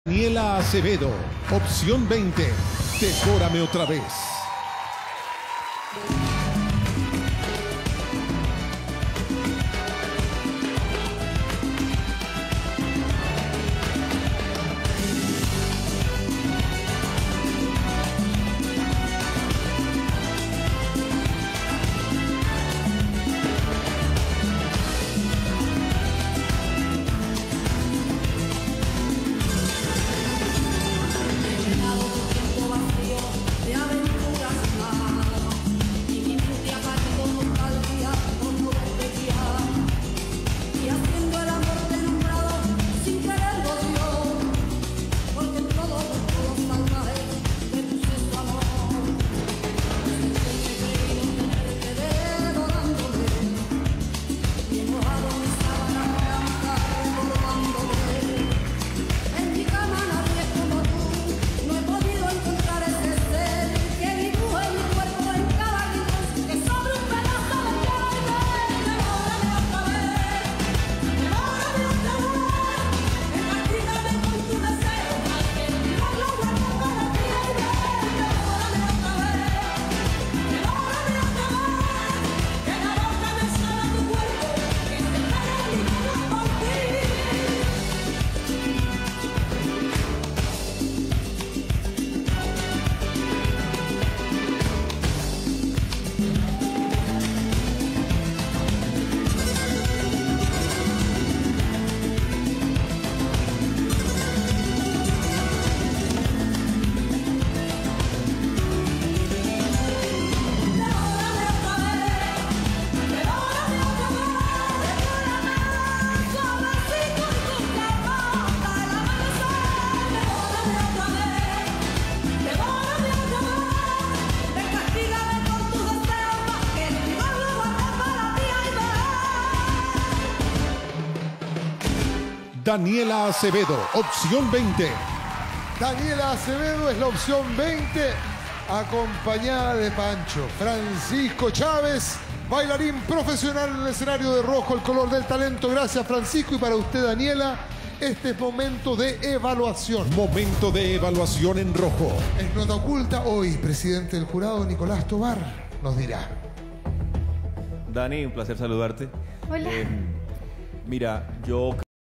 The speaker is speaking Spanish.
Daniela Acevedo, opción 20, Decórame otra vez. Daniela Acevedo, opción 20. Daniela Acevedo es la opción 20, acompañada de Pancho. Francisco Chávez, bailarín profesional en el escenario de rojo, el color del talento. Gracias, Francisco. Y para usted, Daniela, este es momento de evaluación. Momento de evaluación en rojo. En Nota Oculta, hoy, presidente del jurado, Nicolás Tobar, nos dirá. Dani, un placer saludarte. Hola. Mira, yo...